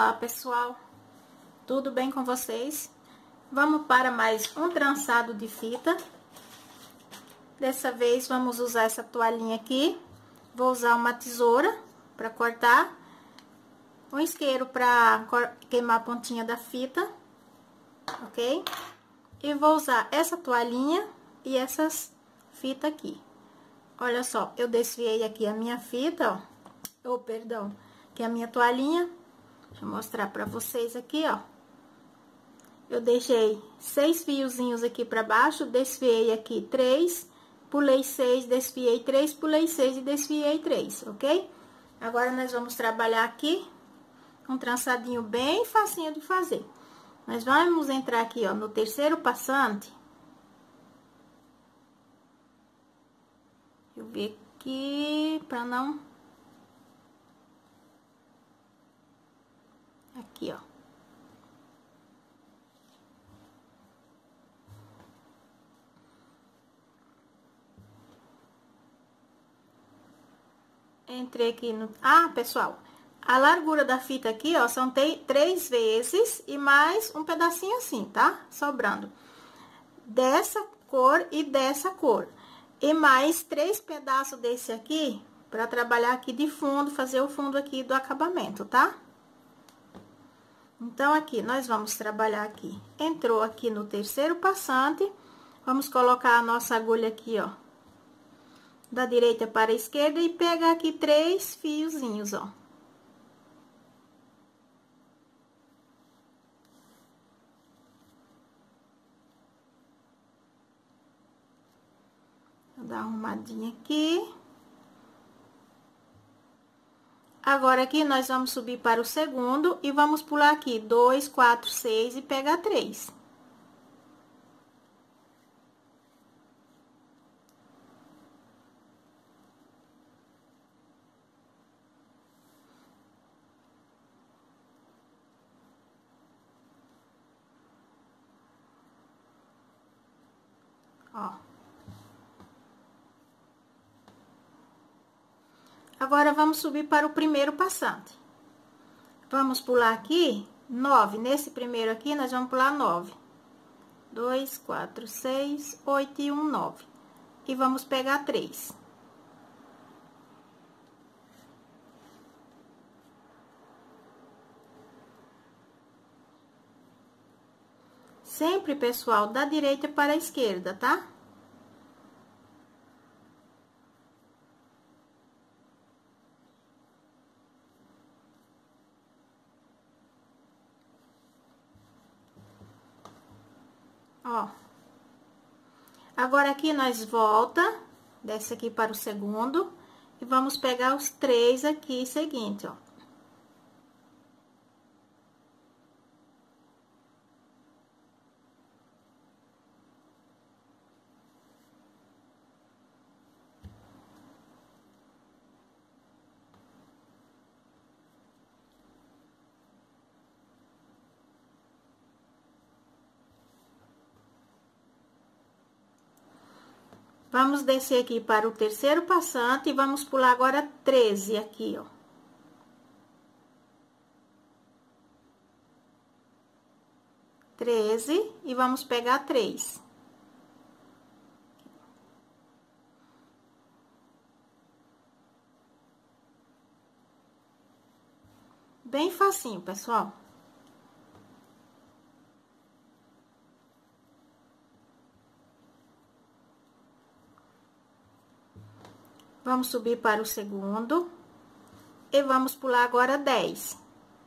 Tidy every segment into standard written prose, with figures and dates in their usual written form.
Olá, pessoal, tudo bem com vocês? Vamos para mais um trançado de fita. Dessa vez vamos usar essa toalhinha aqui. Vou usar uma tesoura para cortar, um isqueiro para queimar a pontinha da fita, ok? E vou usar essa toalhinha e essas fitas aqui. Olha só, eu desfiei aqui a minha fita, ó. Perdão, que é a minha toalhinha. Deixa eu mostrar pra vocês aqui, ó. Eu deixei 6 fiozinhos aqui pra baixo, desfiei aqui 3, pulei 6, desfiei 3, pulei 6 e desfiei 3, ok? Agora, nós vamos trabalhar aqui um trançadinho bem facinho de fazer. Nós vamos entrar aqui, ó, no terceiro passante. Deixa eu ver aqui, pra não... Aqui, ó. Entrei aqui no... Ah, pessoal, a largura da fita aqui, ó, são 3 vezes e mais um pedacinho assim, tá? Sobrando. Dessa cor e dessa cor. E mais 3 pedaços desse aqui, pra trabalhar aqui de fundo, fazer o fundo aqui do acabamento, tá? Então, aqui, nós vamos trabalhar aqui. Entrou aqui no terceiro passante, vamos colocar a nossa agulha aqui, ó, da direita para a esquerda e pegar aqui 3 fiozinhos, ó. Vou dar uma arrumadinha aqui. Agora, aqui, nós vamos subir para o segundo e vamos pular aqui 2, 4, 6 e pegar 3. Ó. Agora, vamos subir para o primeiro passante. Vamos pular aqui 9. Nesse primeiro aqui, nós vamos pular 9. 2, 4, 6, 8 e 1, 9. E vamos pegar 3. Sempre, pessoal, da direita para a esquerda, tá? Ó. Agora, aqui nós volta, desce aqui para o segundo, e vamos pegar os 3 aqui seguinte, ó. Vamos descer aqui para o terceiro passante e vamos pular agora 13 aqui, ó. 13 e vamos pegar 3. Bem facinho, pessoal. Vamos subir para o segundo. E vamos pular agora 10.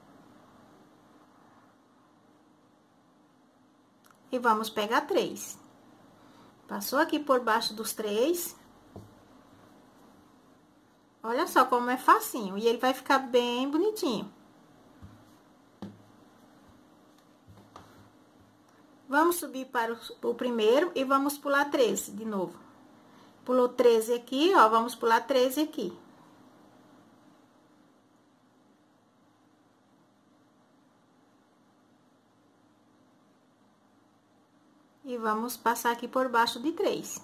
E vamos pegar 3. Passou aqui por baixo dos 3. Olha só como é facinho. E ele vai ficar bem bonitinho. Vamos subir para o primeiro e vamos pular 13 de novo. Pulou 13 aqui, ó, vamos pular 13 aqui. E vamos passar aqui por baixo de 3.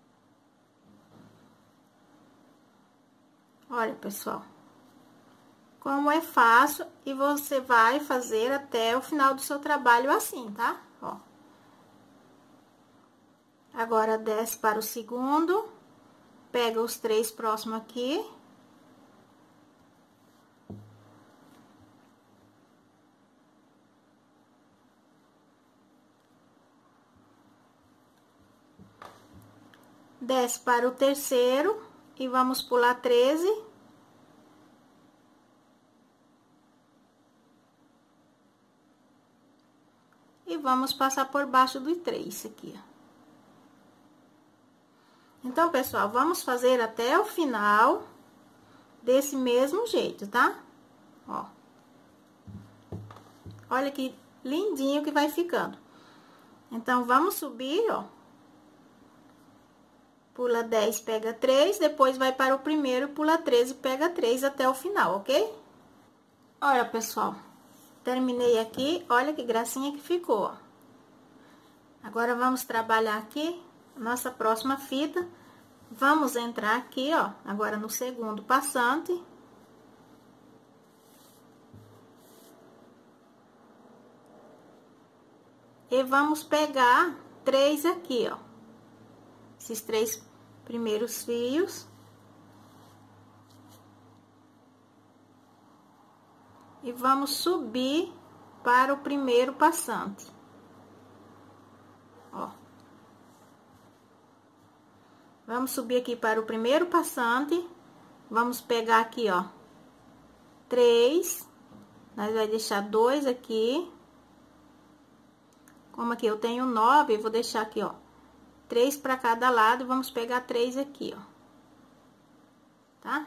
Olha, pessoal. como é fácil e você vai fazer até o final do seu trabalho assim, tá? Ó. Agora, desce para o segundo, pega os 3 próximos aqui. Desce para o terceiro e vamos pular 13. E vamos passar por baixo do 3 aqui, ó. Então, pessoal, vamos fazer até o final desse mesmo jeito, tá? Ó. Olha que lindinho que vai ficando. Então, vamos subir, ó. Pula 10, pega 3, depois vai para o primeiro, pula 13, pega 3 até o final, ok? Olha, pessoal, terminei aqui, olha que gracinha que ficou, ó. Agora, vamos trabalhar aqui nossa próxima fita. Vamos entrar aqui, ó, agora no segundo passante. E vamos pegar 3 aqui, ó. Esses 3 primeiros fios. E vamos subir para o primeiro passante. Ó. Vamos subir aqui para o primeiro passante. Vamos pegar aqui, ó, 3. Nós vai deixar 2 aqui. Como aqui eu tenho 9, eu vou deixar aqui, ó, 3 para cada lado e vamos pegar 3 aqui, ó. Tá?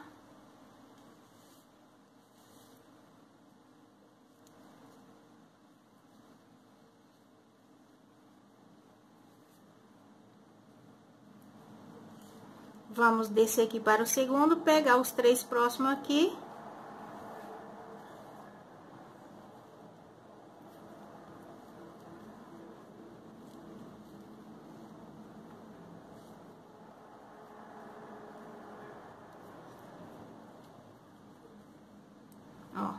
Vamos descer aqui para o segundo, pegar os 3 próximos aqui. Ó.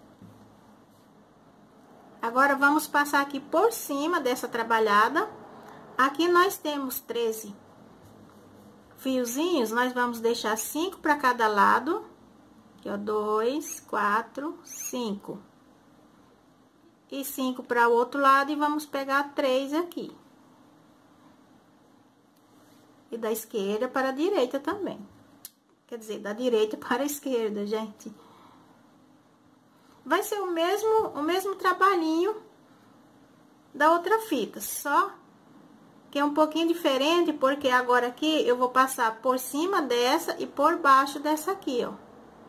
Agora, vamos passar aqui por cima dessa trabalhada. Aqui nós temos 13 fiozinhos, nós vamos deixar 5 para cada lado. Aqui, ó, 2, 4, 5. E 5 para o outro lado, e vamos pegar 3 aqui. E da esquerda para a direita também. Quer dizer, da direita para a esquerda, gente. Vai ser o mesmo trabalhinho da outra fita, só que é um pouquinho diferente, porque agora aqui eu vou passar por cima dessa e por baixo dessa aqui, ó.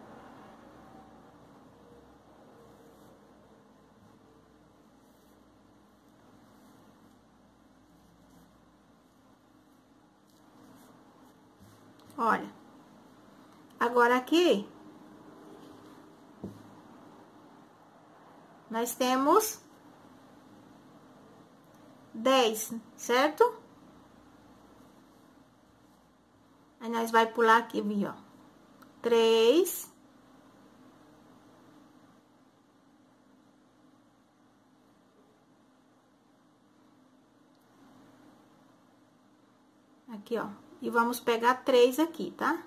Olha. Agora aqui nós temos 10, certo? Aí, nós vai pular aqui, ó, 3. Aqui, ó. E vamos pegar 3 aqui, tá?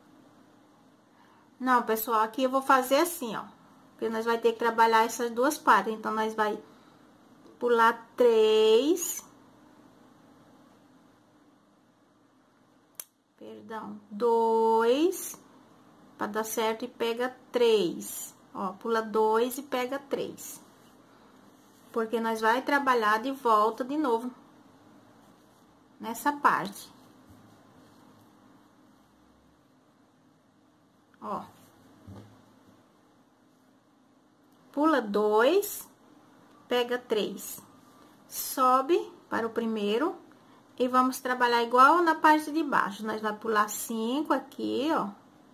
Não, pessoal, aqui eu vou fazer assim, ó. Porque nós vai ter que trabalhar essas duas partes. Então, nós vai pular 3. Perdão, 2. Pra dar certo, e pega 3. Ó, pula 2 e pega 3. Porque nós vai trabalhar de volta de novo nessa parte. Ó. Pula 2, pega 3. Sobe para o primeiro e vamos trabalhar igual na parte de baixo. Nós vai pular 5 aqui, ó.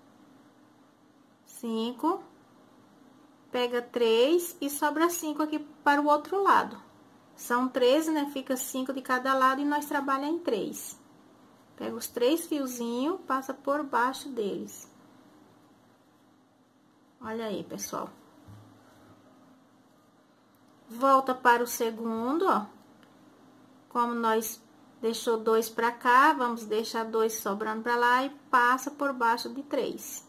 5. Pega 3 e sobra 5 aqui para o outro lado. São 13, né? Fica 5 de cada lado e nós trabalhamos em 3. Pega os 3 fiozinhos, passa por baixo deles. Olha aí, pessoal. Volta para o segundo, ó. Como nós deixou 2 pra cá, vamos deixar 2 sobrando pra lá e passa por baixo de 3.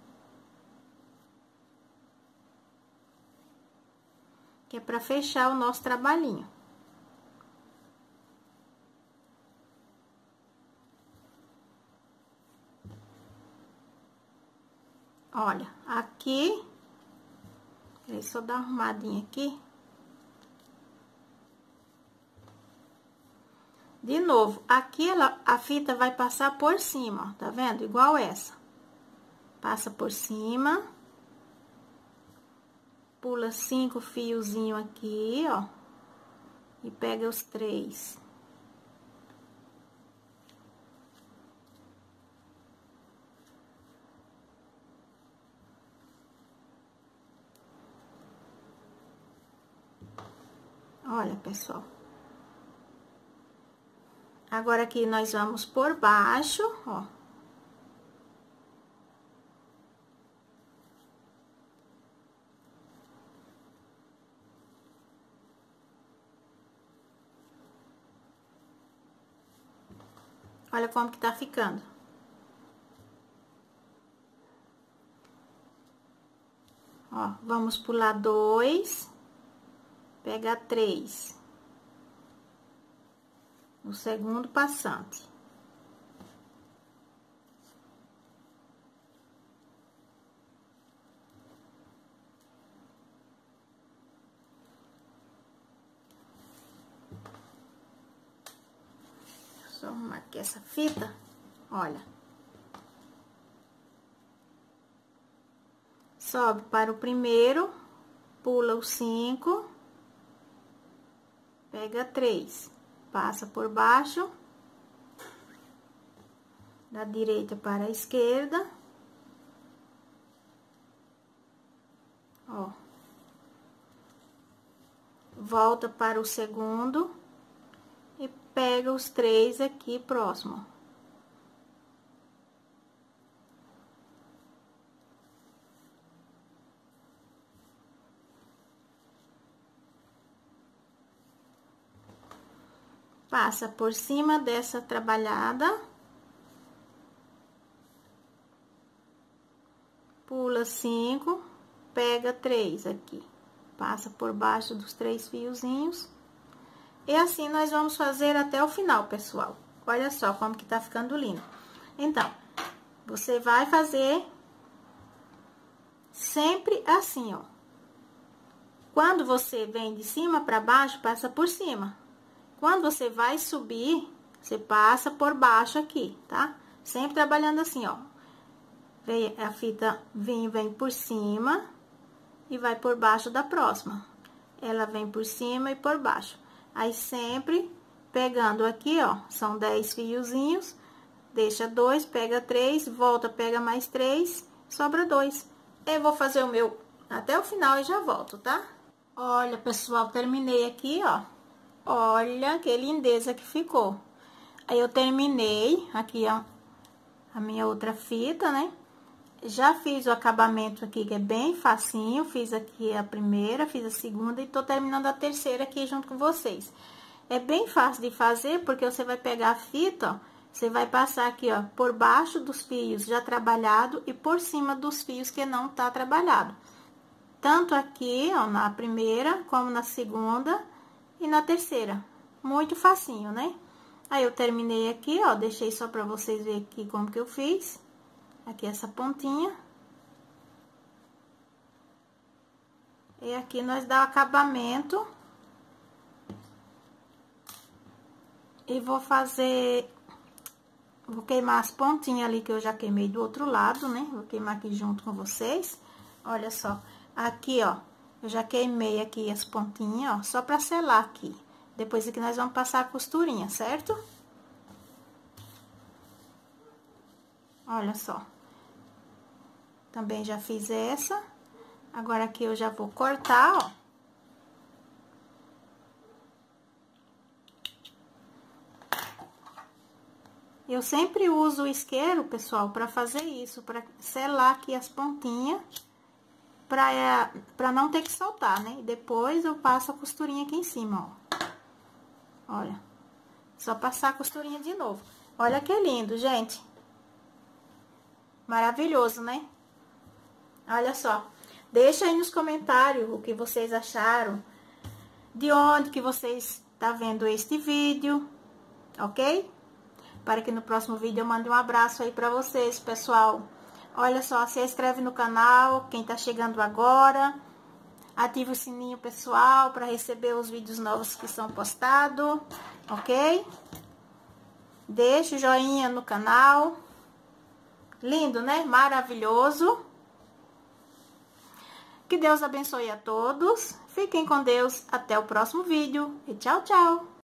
Que é pra fechar o nosso trabalhinho. Olha, aqui, deixa eu só dar uma arrumadinha aqui. De novo, aqui a fita vai passar por cima, ó, tá vendo? Igual essa. Passa por cima. Pula 5 fiozinhos aqui, ó. E pega os 3. Olha, pessoal. Agora, aqui, nós vamos por baixo, ó. Olha como que tá ficando. Ó, vamos pular 2, pegar 3. No segundo passante. Só arrumar aqui essa fita, olha. Sobe para o primeiro, pula o 5, pega 3, passa por baixo, da direita para a esquerda, ó. Volta para o segundo e pega os 3 aqui próximo. Passa por cima dessa trabalhada. Pula 5, pega 3 aqui. Passa por baixo dos 3 fiozinhos. E assim nós vamos fazer até o final, pessoal. Olha só como que tá ficando lindo. Então, você vai fazer sempre assim, ó. Quando você vem de cima pra baixo, passa por cima. Quando você vai subir, você passa por baixo aqui, tá? Sempre trabalhando assim, ó. Vem, a fita vem por cima e vai por baixo da próxima. Ela vem por cima e por baixo. Aí, sempre pegando aqui, ó, são 10 fiozinhos, deixa 2, pega 3, volta, pega mais 3, sobra 2. Eu vou fazer o meu até o final e já volto, tá? Olha, pessoal, terminei aqui, ó. Olha que lindeza que ficou. Aí, eu terminei aqui, ó, a minha outra fita, né? Já fiz o acabamento aqui, que é bem facinho. Fiz aqui a primeira, fiz a segunda e tô terminando a terceira aqui junto com vocês. É bem fácil de fazer, porque você vai pegar a fita, ó, você vai passar aqui, ó, por baixo dos fios já trabalhado e por cima dos fios que não tá trabalhado. Tanto aqui, ó, na primeira, como na segunda e na terceira. Muito facinho, né? Aí, eu terminei aqui, ó, deixei só pra vocês verem aqui como que eu fiz. Aqui essa pontinha. E aqui nós dá o acabamento. E vou fazer... Vou queimar as pontinhas ali que eu já queimei do outro lado, né? Vou queimar aqui junto com vocês. Olha só. Aqui, ó. Eu já queimei aqui as pontinhas, ó. Só pra selar aqui. Depois aqui nós vamos passar a costurinha, certo? Olha só. Também já fiz essa. Agora, aqui eu já vou cortar, ó. Eu sempre uso o isqueiro, pessoal, pra fazer isso, pra selar aqui as pontinhas pra não ter que soltar, né? E depois eu passo a costurinha aqui em cima, ó. Olha. Só passar a costurinha de novo. Olha que lindo, gente. Maravilhoso, né? Olha só. Deixa aí nos comentários o que vocês acharam. De onde que vocês tá vendo este vídeo, ok? Para que no próximo vídeo eu mande um abraço aí pra vocês, pessoal. Olha só, se inscreve no canal, quem tá chegando agora. Ativa o sininho, pessoal, para receber os vídeos novos que são postados, ok? Deixa o joinha no canal. Lindo, né? Maravilhoso. Que Deus abençoe a todos. Fiquem com Deus. Até o próximo vídeo. E tchau, tchau.